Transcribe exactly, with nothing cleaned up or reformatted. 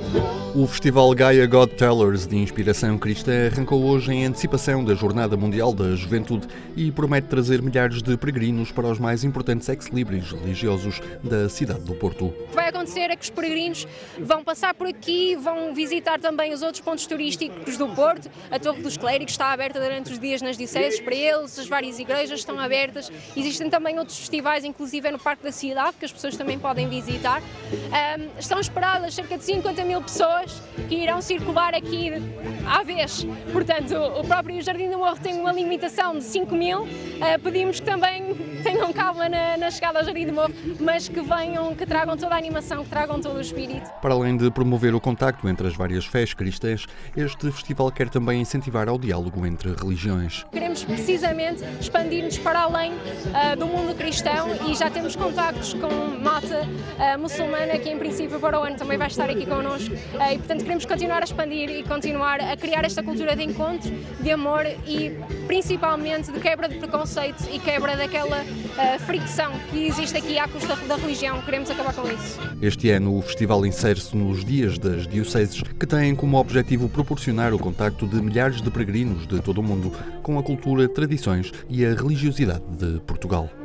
O Festival Gaia God Tellers, de inspiração cristã, arrancou hoje em antecipação da Jornada Mundial da Juventude e promete trazer milhares de peregrinos para os mais importantes ex-libris religiosos da cidade do Porto. O que vai acontecer é que os peregrinos vão passar por aqui, vão visitar também os outros pontos turísticos do Porto. A Torre dos Clérigos está aberta durante os dias nas dioceses para eles, as várias igrejas estão abertas. Existem também outros festivais, inclusive no Parque da Cidade, que as pessoas também podem visitar. Um, estão esperadas cerca de cinquenta mil pessoas que irão circular aqui à vez. Portanto, o próprio Jardim do Morro tem uma limitação de cinco mil. Uh, pedimos que também tenham calma na, na chegada ao Jardim do Morro, mas que venham, que tragam toda a animação, que tragam todo o espírito. Para além de promover o contacto entre as várias fés cristãs, este festival quer também incentivar ao diálogo entre religiões. Queremos precisamente expandir-nos para além uh, do mundo cristão e já temos contactos com malta uh, muçulmana que em princípio para o ano também vai estar aqui connosco uh, e portanto queremos continuar a expandir e continuar a criar esta cultura de encontro, de amor e principalmente de quebra de preconceito e quebra daquela uh, fricção que existe aqui à custa da religião. Queremos acabar com isso. Este ano o festival insere-se nos Dias das Dioceses, que têm como objetivo proporcionar o contacto de milhares de peregrinos de todo o mundo com a cultura, tradições e a religiosidade de Portugal.